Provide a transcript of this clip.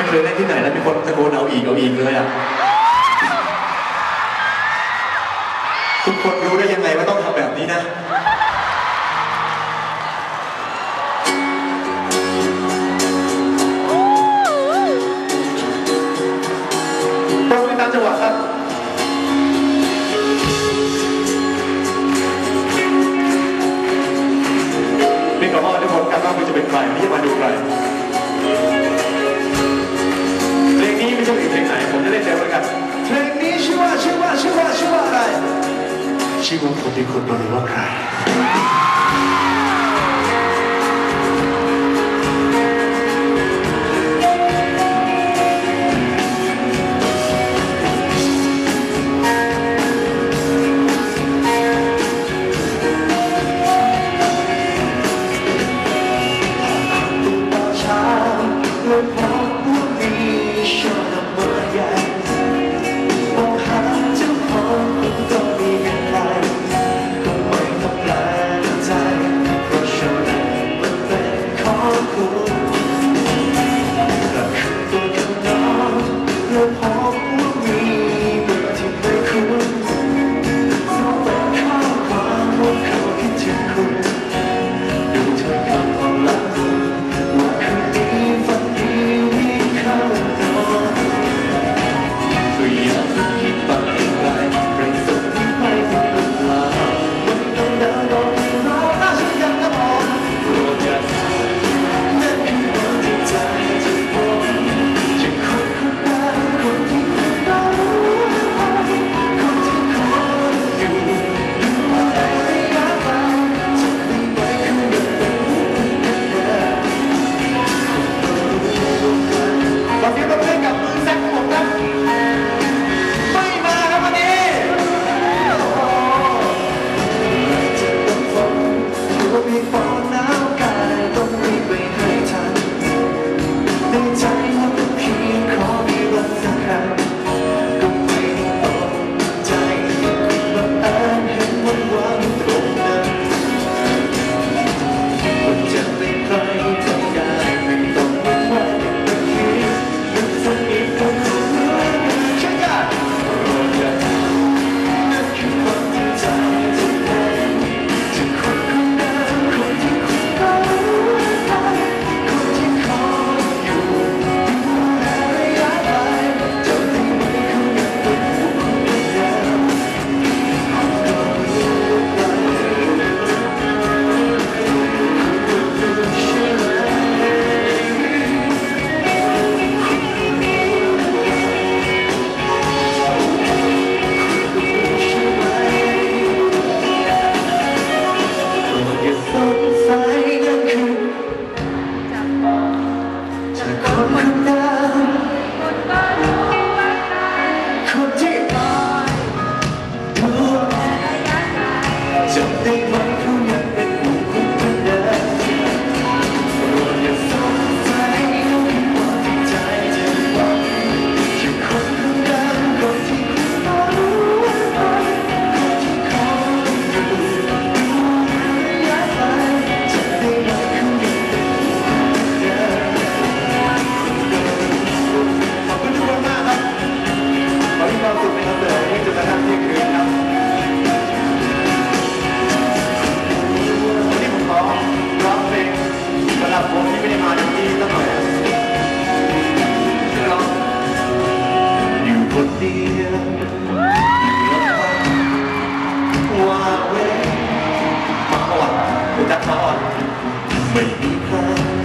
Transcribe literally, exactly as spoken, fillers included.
ไม่เคยเล่นที่ไหนแล้วมีคนตะโกนเอาอีกเอาอีกเลยอ่ะทุกคนรู้ได้ยังไงว่าต้องทำแบบนี้นะตรงไปตามจังหวะครับนี่ก็ว่าทุกคนกันว่าคุณจะเป็นใครที่จะมาดูใครเพลงนี้ไม่ใช่เพลงไหนผมจะเล่นเร็วแล้วกันเพลงนี้ชื่อว่าชื่อว่าชื่อว่าชื่อว่าอะไรชื่อว่าคนที่คุณรู้ว่าใครไม่มีใคร